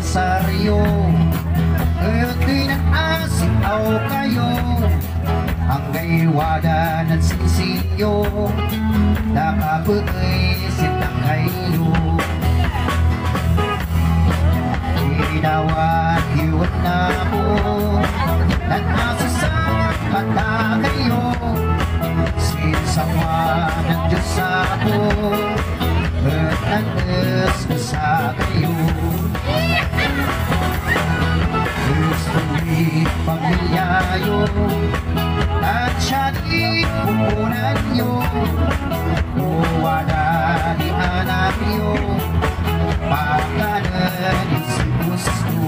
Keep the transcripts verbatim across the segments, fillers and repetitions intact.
kasaryo. Ito'y nag-asikaw kayo, ang gaywada ng sinsinyo, nakapag-isip lang kayo. Inawat iwan na mo, nag-asasang kata kayo, sinsawa ng Diyos ako, at nag-asasa kayo. Gusto'y pamilyayo, at siya di pupunan nyo, wala di anak nyo, pakanan si gusto.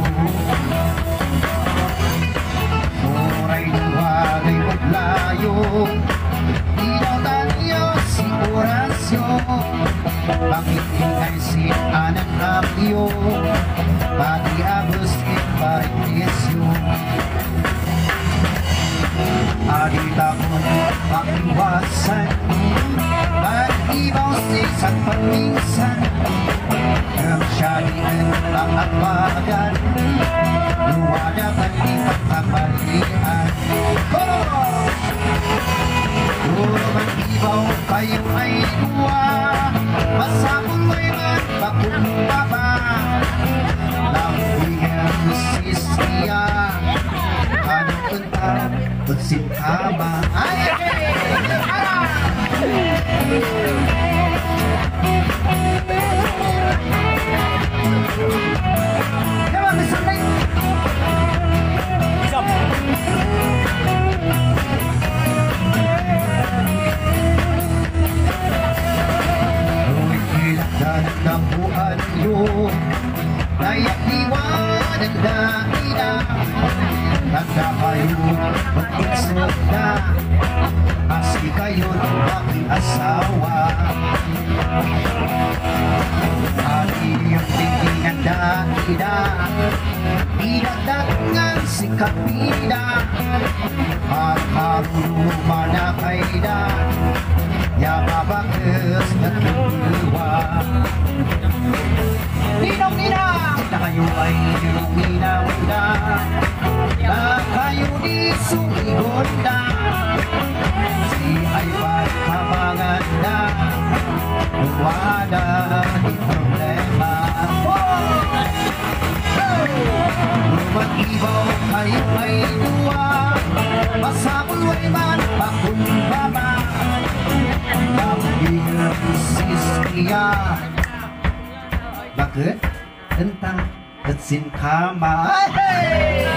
Muray duwagay maglayo, ilaw tayo si orasyo, pangingay si anak abyo, pati agos iparisyo. Adit akong pakiwasan, mag-ibaw sisa't paminsan, ang syarihan ang akbagan, luwadagan di pagkamalian. Kung mag-ibaw kayo ay duwa, masabong mo'y magpakumbaba, lambingan misis niya, anong kunta at sintama. Ay, ay, come on, Mister Lake. What's up? Huwag kilagdan ng buhan nyo, kaya't liwanag na ina, tanda kayo mag-iksog na, kasi kayo ng aking asawa. At iyong tingin dahida, dinagdagan si kapida, at haruluma na kaida, yakabakas na tuwa. Ninong-ninang na kayo ay ninong-ninang na, na kayo di sumigon na, si ay pagkabangan na, wala di problema. Mag-ibaw kayo ay duwa, masabol ay man pakumbaba, lambingan misis niya, bakit? Tentang ketsin kama. Hey!